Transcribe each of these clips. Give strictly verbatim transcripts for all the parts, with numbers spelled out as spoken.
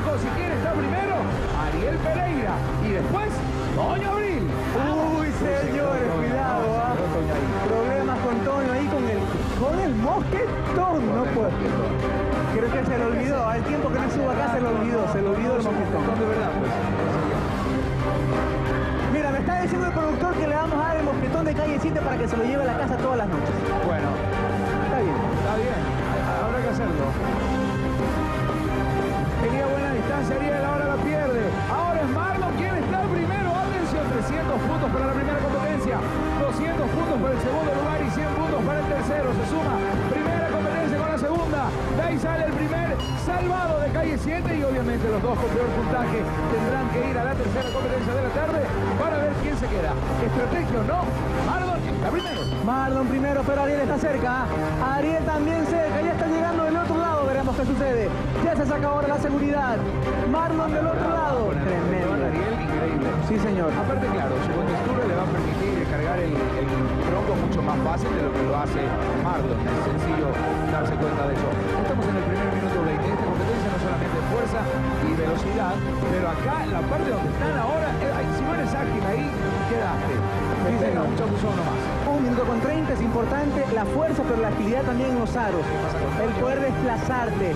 lejos. ¿Y quién está primero? Ariel Pereira. Y después, Toño Abril. Uy, señores, cuidado, ¿ah? Problemas con Toño ahí con el, con el mosquetón, no puedo. Creo que se le olvidó, al tiempo que no subo acá se le olvidó, se le olvidó el mosquetón. De verdad, pues. Mira, me está diciendo el productor que le vamos a dar el mosquetón de calle siete para que se lo lleve a la casa todas las noches. Bueno. Está bien. Está bien, habrá que hacerlo. Tenía buena distancia, Ariel, ahora la pierde. Ahora es Marlon quien está primero. Atención, trescientos puntos para la primera competencia, doscientos puntos para el segundo lugar y cien puntos para el tercero. Se suma primera competencia con la segunda. De ahí sale el primer salvado de calle siete y obviamente los dos con peor puntaje tendrán que ir a la tercera competencia de la tarde para ver quién se queda. Estrategia o no, Marlon está primero. Marlon primero, pero Ariel está cerca. Ariel también cerca, ya está llegando del otro lado, veremos qué sucede. Ya se saca ahora la seguridad. Marlon del otro lado. Tremendo. Ariel, increíble. Sí, señor. Aparte, claro, su contextura le va a permitir cargar el, el tronco mucho más fácil de lo que lo hace Marlon. Es sencillo darse cuenta de eso. Estamos en el primer minuto veinte. Esta competencia no solamente es fuerza y velocidad, pero acá, en la parte donde están ahora, eh, si no eres ágil ahí, quedaste. Me pega un chapuzón nomás. Un minuto con treinta es importante, la fuerza, pero la agilidad también en los aros. El poder desplazarte.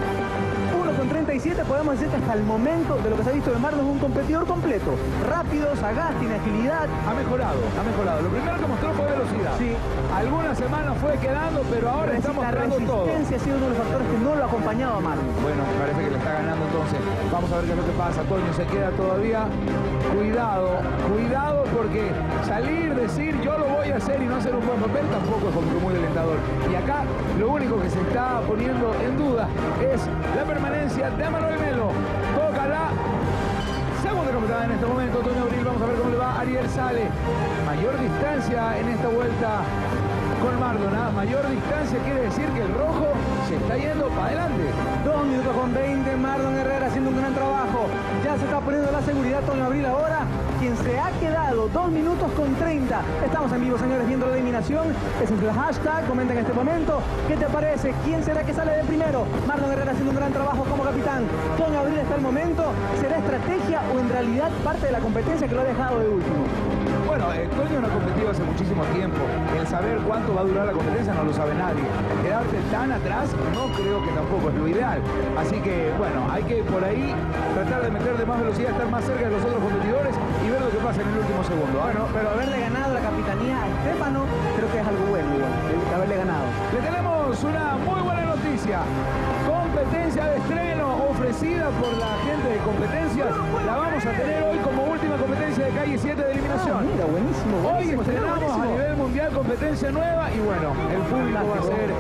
uno con treinta y siete podemos decir que hasta el momento de lo que se ha visto de Marlon es un competidor completo. Rápido, sagaz, tiene agilidad. Ha mejorado, ha mejorado. Lo primero que mostró fue velocidad. Sí. Algunas semanas fue quedando, pero ahora está mostrando todo. La resistencia ha sido uno de los factores que no lo ha acompañado a Marlon. Bueno, parece que le está ganando entonces. Vamos a ver qué es lo que pasa. Toño se queda todavía. Cuidado, cuidado porque salir, decir yo lo voy a hacer y no hacer un buen papel tampoco es como que muy alentador. Y acá lo único que se está poniendo en duda es la permanencia de Manuel Melo. Toca la segunda completada en este momento. Toño Abril, vamos a ver cómo le va. Ariel sale. Mayor distancia en esta vuelta con Marlon, ¿ah? Mayor distancia quiere decir que el rojo se está yendo para adelante. Dos minutos con veinte, Marlon Herrera haciendo un gran trabajo. Ya se está poniendo la seguridad Toño Abril ahora, quien se ha quedado dos minutos con treinta. Estamos en vivo, señores, viendo la eliminación. Ese es el hashtag, comenta en este momento. ¿Qué te parece? ¿Quién será que sale de primero? Marlon Herrera haciendo un gran trabajo como capitán. Toño Abril hasta el momento. ¿Será estrategia o en realidad parte de la competencia que lo ha dejado de último? Bueno, eh, Toño no ha competido hace muchísimo tiempo. El saber cuánto va a durar la competencia no lo sabe nadie. Quedarte tan atrás no creo que tampoco es lo ideal. Así que, bueno, hay que por ahí tratar de meterle más velocidad, estar más cerca de los otros competidores y ver lo que pasa en el último segundo. Bueno, pero haberle ganado la capitanía a Estefano creo que es algo bueno, igual, haberle ganado. Le tenemos una muy buena noticia. Competencia de estreno ofrecida por la gente de competencias. La vamos a tener hoy como última competencia de calle siete de eliminación. Ah, mira, buenísimo, buenísimo. Hoy estrenamos buenísimo. A nivel mundial competencia nueva y bueno, el público va a ser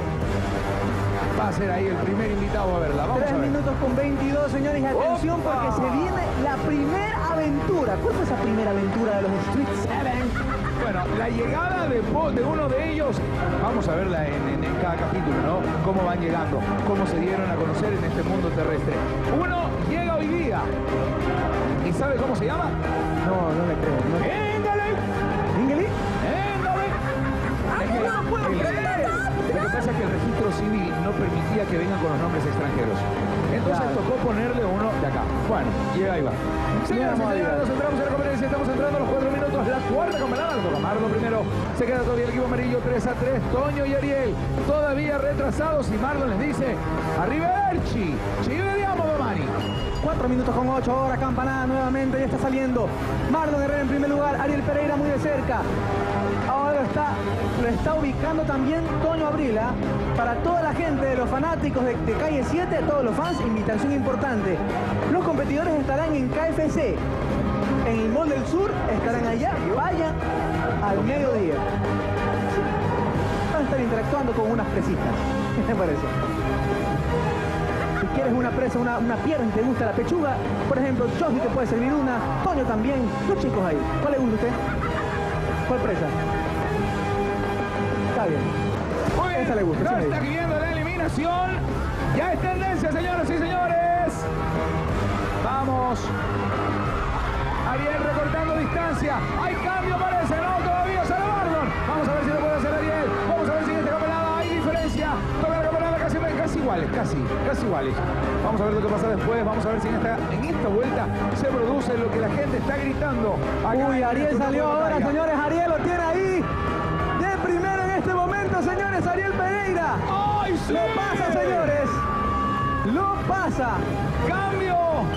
va a ser ahí el primer invitado a verla. Vamos Tres a ver. minutos con veintidós, señores, y atención ¡Opa! porque se viene la primera aventura. ¿Cuál fue esa primera aventura de los Street Seven? Bueno, la llegada de, de uno de ellos, vamos a verla en, en, en cada capítulo, ¿no? Cómo van llegando, cómo se dieron a conocer en este mundo terrestre. Uno llega hoy día. ¿Y sabe cómo se llama? No, no le creo. No. ¡Íngale! ¿Ingeli? ¡Íngale! ¡Ay, no lo puedo creer! Lo que pasa es que el registro civil no permitía que vengan con los nombres extranjeros. Entonces Claro. tocó ponerle uno de acá. Bueno, y ahí va. Señoras y señores, nos entramos en la competencia. Estamos entrando a los cuatro minutos. La cuarta combinada. Lo toca Marlon primero. Se queda todavía el equipo amarillo. tres a tres. Toño y Ariel todavía retrasados. Y Marlon les dice: Arrivederci. Ci vediamo domani. Cuatro minutos con ocho, ahora campanada nuevamente, ya está saliendo. Marlon Herrera en primer lugar, Ariel Pereira muy de cerca. Ahora está, lo está ubicando también Toño Abril, ¿eh? Para toda la gente de los fanáticos de, de calle siete, todos los fans, invitación importante. Los competidores estarán en K F C. En el Mall del Sur estarán allá, vayan al mediodía. Van a estar interactuando con unas presitas. ¿Qué te parece? Si quieres una presa, una, una pierna y te gusta la pechuga, por ejemplo, Josi te puede servir una, Toño también, los chicos ahí. ¿Cuál le gusta a usted? ¿Cuál presa? Está bien. Muy bien. Esa le gusta. No Sí, está viendo la eliminación. Ya es tendencia, señoras y señores. Vamos. Ariel recortando distancia. Hay cambio, parece. No, todavía sale Marlon. Vamos a ver si lo puede hacer Ariel. Vamos a ver si en esta campeonato hay diferencia. Toca la campeonato casi, casi iguales. casi, casi iguales. Vamos a ver lo que pasa después. Vamos a ver si en esta, en esta vuelta se produce lo que la gente está gritando. Uy, Ariel salió ahora, señores. Ariel lo tiene ahí. De primero en este momento, señores. Ariel Pereira. ¡Ay, sí! Lo pasa, señores. Lo pasa. Cambio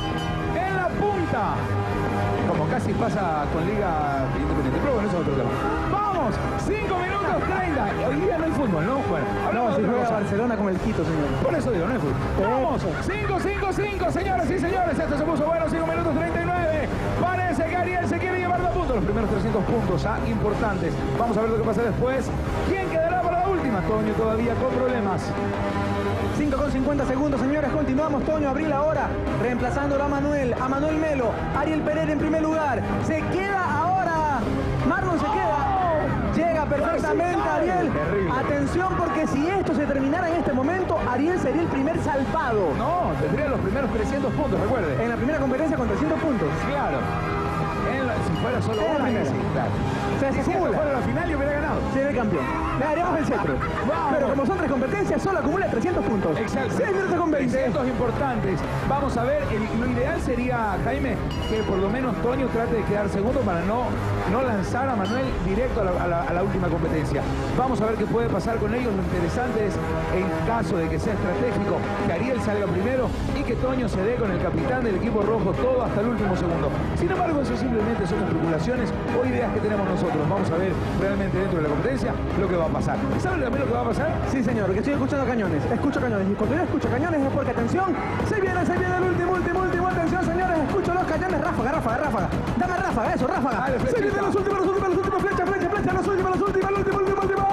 en la punta. Como casi pasa con Liga Independiente. Pero bueno, eso es otro tema. ¡Vamos! cinco minutos treinta. Hoy día no hay fútbol, ¿no? Bueno, No, si juega Barcelona con el Quito, señor. Por eso digo, no hay fútbol. ¡Vamos! cinco, cinco, cinco, señoras y señores. Esto se puso bueno. cinco minutos treinta y nueve. Parece que Ariel se quiere llevar la punta. Los primeros trescientos puntos, ah, importantes. Vamos a ver lo que pasa después. ¿Quién quedará para la última? Toño todavía con problemas. cinco con cincuenta segundos, señores. Continuamos. Toño Abril ahora reemplazándolo a Manuel. A Manuel Melo. Ariel Pereira en primer lugar. Se queda ahora. Marlon se queda. Llega perfectamente Ariel. Terrible. Atención, porque si esto se terminara en este momento, Ariel sería el primer salvado. No, tendría los primeros trescientos puntos, recuerde. En la primera competencia con trescientos puntos. Claro. En la- si fuera solo En la una, primera. sí, claro. Se Si esto acumula. fuera la final, yo hubiera ganado. Sería el campeón. Le daríamos el cetro. Vamos. Pero como son tres competencias, solo acumula trescientos puntos. Exacto. seis minutos con veinte. trescientos importantes. Vamos a ver, el- lo ideal sería, Jaime, que por lo menos Toño trate de quedar segundo para no, no lanzar a Manuel directo a la, a la- a la última competencia. Vamos a ver qué puede pasar con ellos. Lo interesante es, en caso de que sea estratégico, que Ariel salga primero y que Toño se dé con el capitán del equipo rojo todo hasta el último segundo. Sin embargo, eso simplemente son especulaciones o ideas que tenemos nosotros. Vamos a ver realmente dentro de la competencia lo que va a pasar. ¿Saben también lo que va a pasar? Sí, señor, que estoy escuchando cañones. Escucho cañones. Y cuando yo escucho cañones es porque, atención, se viene, se viene el último, último, último. Atención, señores, escucho los cañones. Ráfaga, ráfaga, ráfaga. Dame ráfaga, eso, ráfaga. Dale, Se flechita. vienen los últimos, los últimos, los últimos. Flecha, flecha, flecha. Los últimos, los últimos, los últimos, los últimos,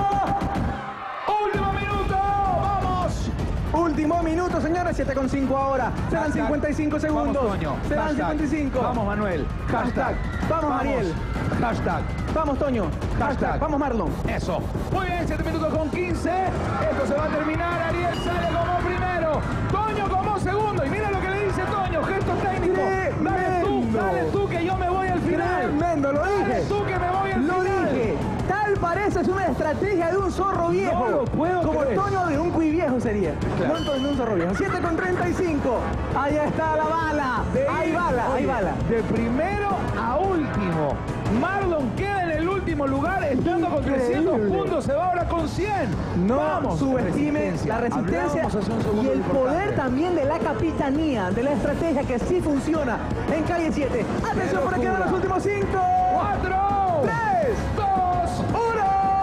¡Último minuto! ¡Vamos! Último minuto, señores. siete con cinco ahora. Se dan Hashtag. cincuenta y cinco segundos. Vamos, Toño. Se dan Hashtag. cincuenta y cinco. Vamos, Manuel. Hashtag. Vamos, Ariel. Hashtag. Vamos, Toño. Hashtag. Vamos, Marlon. Eso. Muy bien, siete minutos con quince. Esto se va a terminar. Ariel sale como primero. Toño como segundo. Y mira lo que le dice Toño. Gesto técnico. Dale tú, Tremendo. dale tú que yo me voy al final. Tremendo, lo Dale dije. tú que me voy al Lo final. dije. Tal parece es una estrategia de un zorro viejo. No lo puedo Como creer. Toño de un cuy viejo sería. Claro. No de un zorro viejo. siete con treinta y cinco. Ahí está la bala. De- Hay bala, hay Oye, bala. De primero a último. Marlon queda en el último lugar, estando con trescientos Increíble. puntos, se va ahora con cien. No Vamos, subestime la resistencia Hablábamos hace un segundo y de el lo poder importante. también de la capitanía, de la estrategia que sí funciona en calle siete. Atención, por aquí van los últimos cinco. Cuatro, Tres, dos, uno.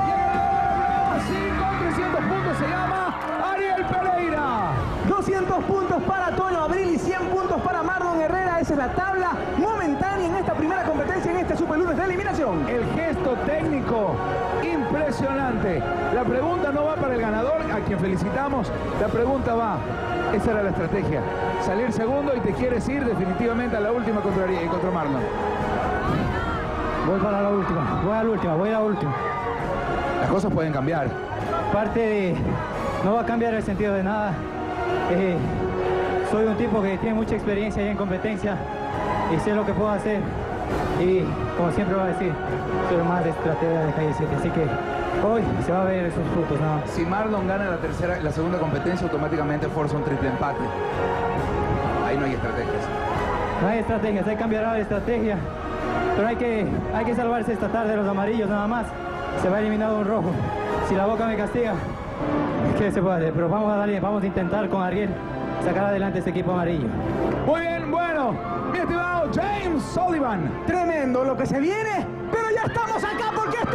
sí, con trescientos puntos se llama Ariel Pereira. doscientos puntos para Toño Abril y cien puntos para Marlon Herrera. Esa es la tabla momentánea en esta primera competencia, en este Super Lunes de eliminación. El gesto técnico impresionante. La pregunta no va para el ganador, a quien felicitamos. La pregunta va, esa era la estrategia. Salir segundo y te quieres ir definitivamente a la última contra, Ari- contra Marlon. Voy para la última, voy a la última, voy a la última. Las cosas pueden cambiar. Parte de... no va a cambiar el sentido de nada. Eh, soy un tipo que tiene mucha experiencia ya en competencia y sé lo que puedo hacer. Y como siempre voy a decir, soy más de estratega de calle siete. Así que hoy se va a ver esos frutos nada más. Si Marlon gana la tercera, la segunda competencia, automáticamente forza un triple empate. Ahí no hay estrategias. No hay estrategias, hay que cambiar la estrategia. Pero hay que, hay que salvarse esta tarde de los amarillos nada más. Se va eliminado un rojo. Si la Boca me castiga, ¿qué se puede hacer? Pero vamos a darle, vamos a intentar con Ariel sacar adelante este equipo amarillo. Muy bien, bueno, mi estimado James Sullivan. Tremendo lo que se viene, pero ya estamos acá porque